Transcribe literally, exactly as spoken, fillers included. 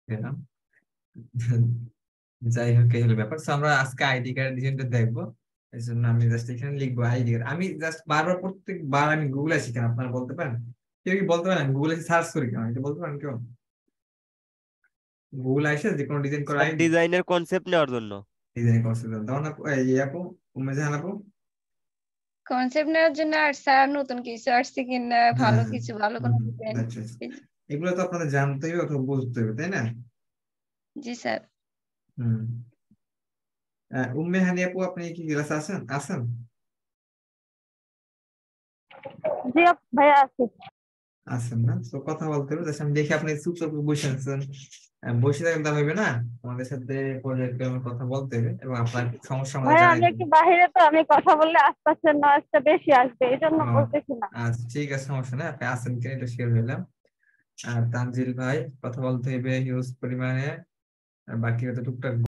দিলাম। যাই হোক এই হলো ব্যাপার। সো আমরা আজকে আইডি কার্ড ডিজাইনটা দেখবো। এই জন্য আমি জাস্ট এখানে লিখবো আইডি কার্ড। আমি জাস্ট বারবার প্রত্যেকবার আমি গুগলে আসি কেন আপনারা বলতে পারেন? কেউ কি বলতে পারেন গুগলে সার্চ করি কেন? এটা বলতে পারেন কেউ? গুগলে আসে যে কোনো ডিজাইন করা স্যার আইডি ডিজাইনের কনসেপ্ট নেওয়ার জন্য। ডিজাইন করছে তখন আপু এই আপু উম্মে জাহান আপু। কনসেপ্ট নেওয়ার জন্য আর স্যার নতুন কিছু আসছে কিনা, হ্যাঁ ভালো হ্যাঁ কিছু, ভালো কোনো ডিজাইন। আচ্ছা আচ্ছা। এগুলো তো আপনাদের জানতে হবে অথবা বুঝতে হবে তাই না? জি স্যার। হুম। আহ, উম্মে হানি আপু আপনি কি ক্লাসে আছেন আছেন? জি আপ- ভাইয়া আছি। আছেন না? তো কথা বলতে হবে জাস্ট আমি দেখি আপনি চুপচাপ বসে আছেন। আহ, বসে থাকলে তো হবে না, আমাদের সাথে পর্যায়ক্রমে কথা বলতে হবে এবং আপনার সমস্যা আমাদের ভাইয়া জানাই আমি দেবেন। একটু বাহিরে, তো আমি কথা বললে আশপাশের নয়েজটা বেশি আসবে, এই জন্য ও, বলতেছি না। আচ্ছা ঠিক আছে, সমস্যা নেই, আপনি আছেন কিনা এটা শেয়ার হইলাম। আর তানজিল ভাই কথা বলতে হবে হিউজ পরিমাণে, আর বাকি হয়তো টুকটাক